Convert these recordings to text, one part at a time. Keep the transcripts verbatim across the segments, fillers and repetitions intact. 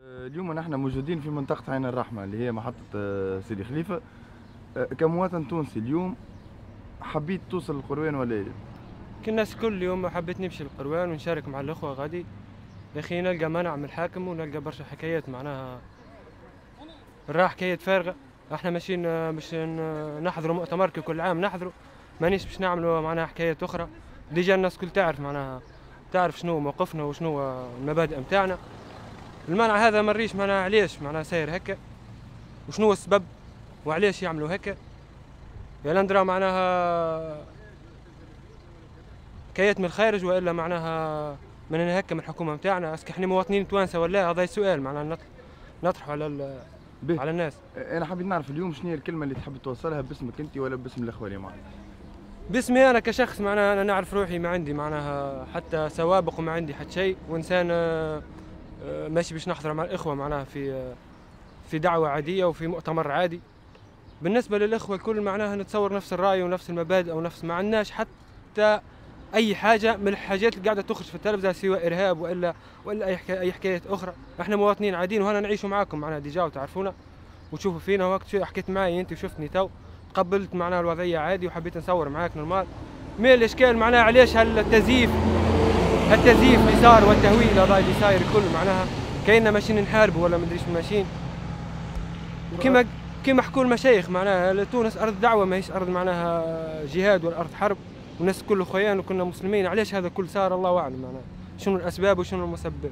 اليوم نحن موجودين في منطقة عين الرحمة اللي هي محطة سيدي خليفة. كمواطن تونسي اليوم حبيت توصل للقروان ولا ايه؟ كالناس كل يوم حبيت نمشي للقروان ونشارك مع الأخوة غادي. يا أخي نلقى منع من الحاكم ونلقى برشا حكايات معناها راح حكايات فارغة. احنا ماشيين باش نحضروا مؤتمر كل عام نحضروا، مانيش باش نعملوا معناها حكايات أخرى. ديجا الناس كل تعرف معناها تعرف شنو موقفنا وشنو المبادئ متاعنا. المنع هذا مريش معناها علاش معناها ساير هكا وشنو السبب وعلاش يعملوا هكا. يا لندرا معناها حكايات من الخارج والا معناها من هكا من الحكومه نتاعنا. اسكي احنا مواطنين توانسه ولا هذا سؤال معناها نطرحه على على الناس. انا حبيت نعرف اليوم شنو هي الكلمه اللي تحب توصلها باسمك انت ولا باسم الاخوه اللي معك؟ باسمي انا كشخص معناها انا نعرف روحي ما عندي معناها حتى سوابق وما عندي حتى شيء، وانسان ماشي باش نحضر مع الاخوه معناها في في دعوه عاديه وفي مؤتمر عادي. بالنسبه للاخوه الكل معناها نتصور نفس الراي ونفس المبادئ ونفس ما عندناش حتى اي حاجه من الحاجات اللي قاعده تخرج في التلفزه سواء ارهاب والا والا اي حكايه اي حكايات اخرى. احنا مواطنين عاديين وهنا نعيشوا معاكم معناها ديجا وتعرفونا وتشوفوا فينا. وقت حكيت معي انت وشفتني تو تقبلت معناها الوضعيه عادي وحبيت نصور معاك نورمال. مي الاشكال معناها علاش هالتزييف التزييف اللي صار والتهويل هذا اللي صاير الكل معناها كايننا ماشيين نحاربوا ولا مدريش ماشيين. وكما كما حكوا المشايخ معناها تونس ارض دعوه ماهيش ارض معناها جهاد ولا ارض حرب، والناس كله خويان وكنا مسلمين. علاش هذا كل صار الله اعلم معناها شنو الاسباب وشنو المسبب.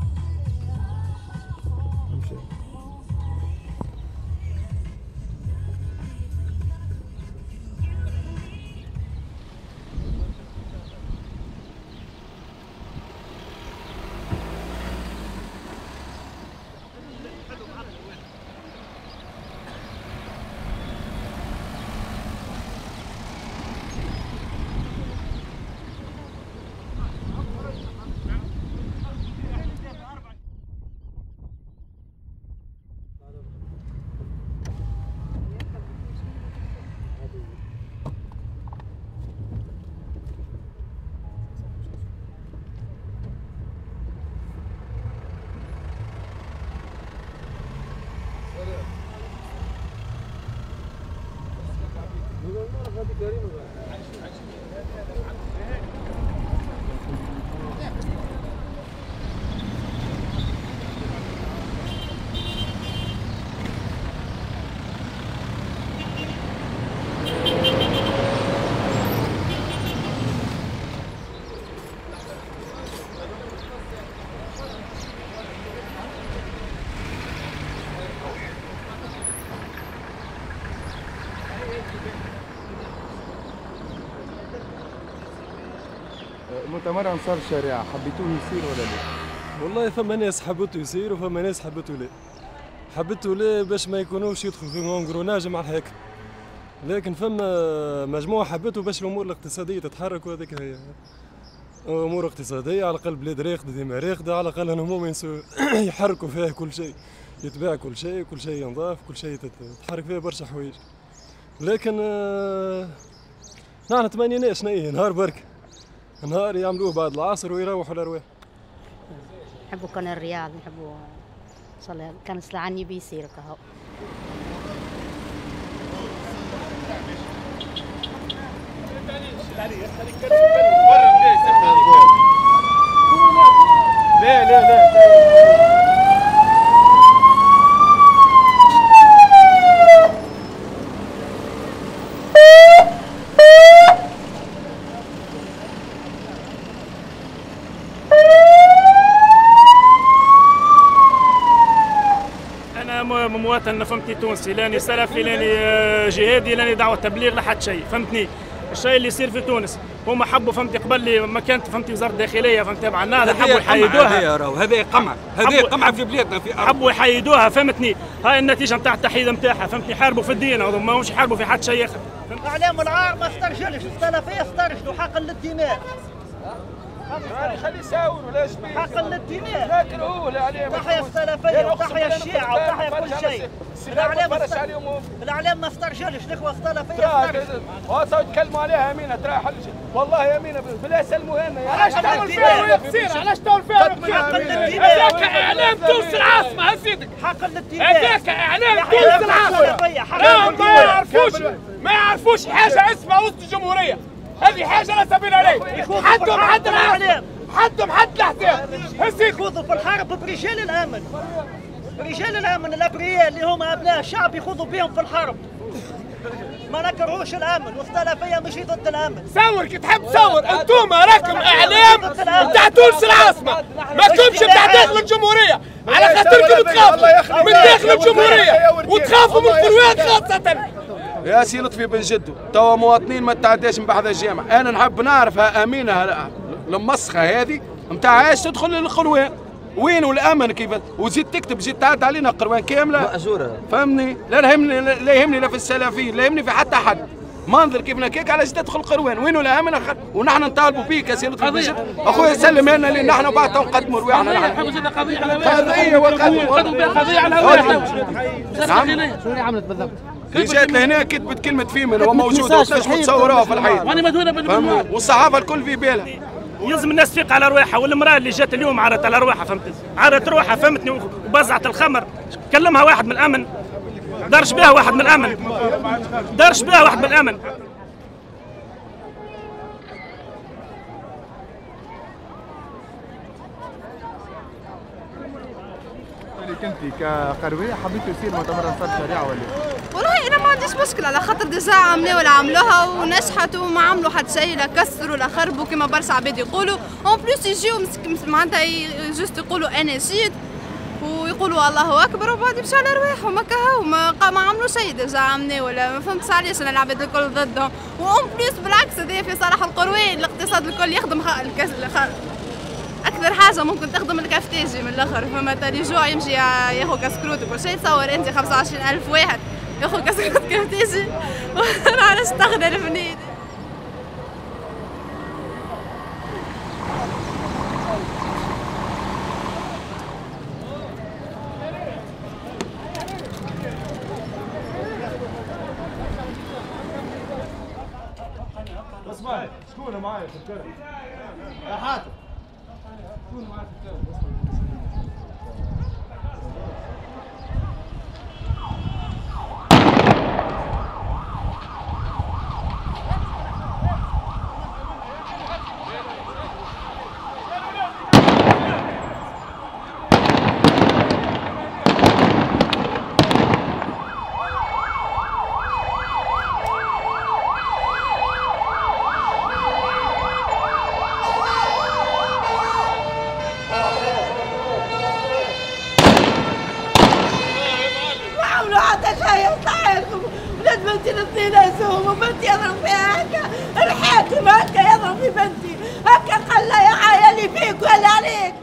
مؤتمر انصار الشريعه حبيتوه يصير ولا لا؟ والله فما ناس حبته يصير وفما ناس حبته لا. حبته لا باش ما يكونوش يدخلوا في انغروناج مع الحاكم، لكن فما مجموعه حبته باش الامور الاقتصاديه تتحرك، وهذيك هي امور اقتصاديه على الاقل بلاد راقده ديما راقده، على الاقل هم يحركوا فيها كل شيء، يتباع كل شيء، كل شيء ينضاف، كل شيء تتحرك فيها برشا حوايج. لكن آه نحن تمنيناش نيه نهار برك نهار يعملوه بعد العصر ويروحوا الارواح. نحبوا كان الرياض نحبوا صلى كان سلعني بيصير كهو. لا لا لا مواطن فهمتني تونسي، لاني سلفي لاني جهادي لاني دعوه تبليغ لحد شيء فهمتني. الشيء اللي يصير في تونس هما حبوا فهمتي قبل لي ما كانت فهمتي وزاره الداخليه فهمتي تبع النهضه حبوا يحيدوها. هذه راهو هذه قمع هذه قمع في بلادنا في أرض. حبوا يحيدوها فهمتني. هاي النتيجه نتاع التحييد نتاعها فهمتني. حاربوا في الدين هذوما ماهمش يحاربوا في حد شيء اخر. اعلام العار ما استرجلش السلفيه استرجلوا حقا للدماء. خليه يساور ولا شبيه حق الانتماء. لكن هو لا عليه تحيا السلفيه وتحيا الشيعه وتحيا كل شيء. الاعلام الاعلام ما استرجلش الاخوه السلفيه استرجلوا. وصلوا يتكلموا عليها امينه ترى حل والله يا امينه بالله سلموها لنا. علاش تدور فيها ويقصير؟ علاش تدور فيها ويقصير؟ حق الانتماء. هذاك اعلام تونس العاصمه يا سيدك. حق الانتماء. هذاك اعلام تونس العاصمه. لا ما يعرفوش ما يعرفوش حاجه اسمها وسط الجمهوريه. هذه حاجه لا سبيل عليه. حدهم حد الاعلام. حدهم حد الاحزاب. يخوضوا في الحرب برجال الامن. رجال الامن الابرياء اللي هم ابناء الشعب يخوضوا بهم في الحرب. ما نكرهوش الامن والسلفيه ماشي ضد الامن. صور كي تحب تصور انتم راكم اعلام بتاع تونس العاصمه ما كنتش بتاع داخل الجمهوريه على خاطركم تخافوا من داخل الجمهوريه وتخافوا من القروات خاصه. يا سي لطفي بن جدو توا مواطنين ما تعداش من بحذا الجامع. انا نحب نعرف امينه المسخه هذه نتاع ايش تدخل للقروان وين الامن كيف وزيد تكتب زيد تعد علينا قروان كامله مأجوره فهمني. لا يهمني لا يهمني لا في السلفيين لا يهمني في حتى حد. منظر كيف نكيك علاش تدخل قروان وين الامن ونحن نطالبوا بيك يا سي لطفي بن جدو. اخويا سلم لنا اللي نحن بعد نقدموا رواحنا. قضيه قضيه قضيه قضيه على الهويه. نعم شنو عملت بالضبط؟ اللي جات لهنا كتبت كلمه فيمن هو موجوده وتنجموا تصوروها في الحيط. وانا مدهونه بالمنوال والصحافه الكل في بالها. يلزم الناس تفيق على رواحها. والمراه اللي جات اليوم عرت على رواحها فهمتني عرت روحها فهمتني وبزعت الخمر. كلمها واحد من الامن دارش بها واحد من الامن دارش بها واحد من الامن. انت كقرويه حبيتوا يصير مؤتمر انصار الشريعه ولا؟ والله انا ما عنديش مشكله على خاطر ديجا عملوا ولا عملوها ونجحت وما عملوا حتى شيء لا كسروا لا خربوا كما برشا عباد يقولوا. اون بليس يجيو معناتها جوست يقولوا انا جيت ويقولوا الله اكبر وبعد يمشوا على رواحهم هكا هو ما, ما عملوا شيء ديجا عملوا ولا ما فهمتش علاش انا العباد الكل ضدهم. واون بليس بالعكس هذايا في صالح القرويين الاقتصاد الكل يخدم الكاس اكثر حاجه ممكن تخدم الكافتاجي من الاخر. فما تالي جوع يمشي ياخذ كاسكروت وكل شيء. تصور انت خمسة وعشرين ألف واحد ياخذ كاسكروت كافتاجي وانا علاش تاخذ الفنيد. اسمع شكون معايا في الكرة؟ يا حاتم شكون معايا في الكرة؟ بنتي الاثنين يسوموا بنتي يضرب فيها هكا الحاكم هكا يضرب في بنتي هكا قال لها يا عيالي فيك ولا عليك.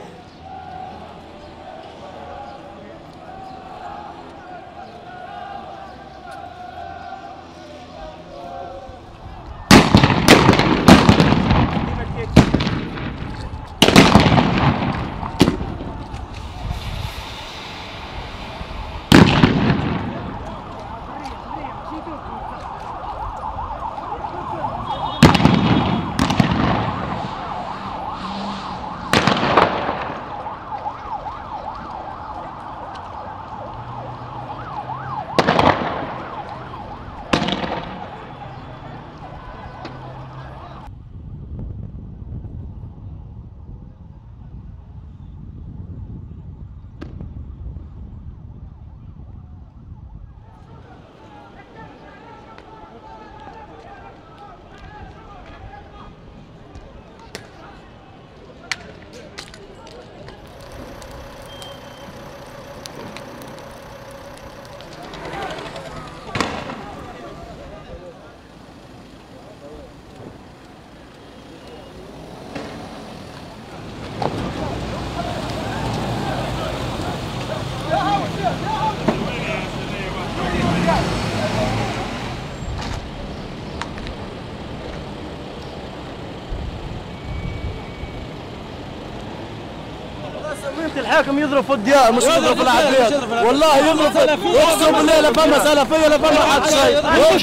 الحاكم يضرب في الديار مش يضرب في العباد، والله يضرب اقسم بالله لا فما سلفيه لا فما حد شيء.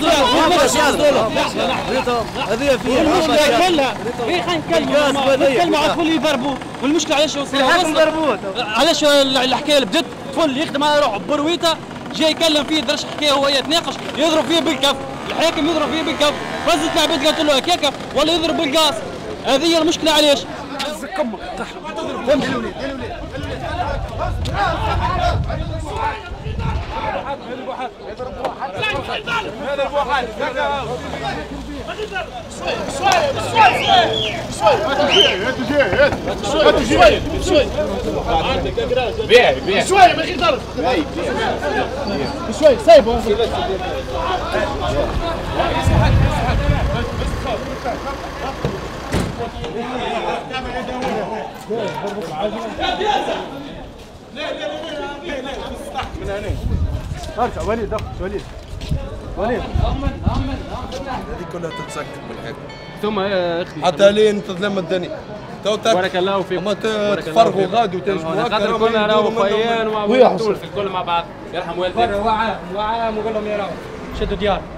هذه فيها المشكله كلها في خلينا نتكلموا نتكلموا على الطفل يضربوه، والمشكله علاش الحاكم ضربوه علاش الحكايه اللي بدت طفل يخدم على روحه برويته جاي يكلم فيه درش حكايه وهو يتناقش يضرب فيه بالكف، الحاكم يضرب فيه بالكف، رزت العباد قالت له هكاك ولا يضرب بالقاص. هذه هي المشكله علاش؟ عزك امك شويه ما يقدرش شويه سايبه من هنا ارجع وليد اخرج وليد وليد هذه كلها تتسكر بالحكم ثم يا اختي حتى لين تظلم الدنيا. بارك الله فيكم. اما تفرغوا غادي وتنجموا خاطر كلنا راهو خيان ومع الكل مع بعض. يرحم والديك. وعاهم وعاهم وقول لهم يا راهو شدوا ديار.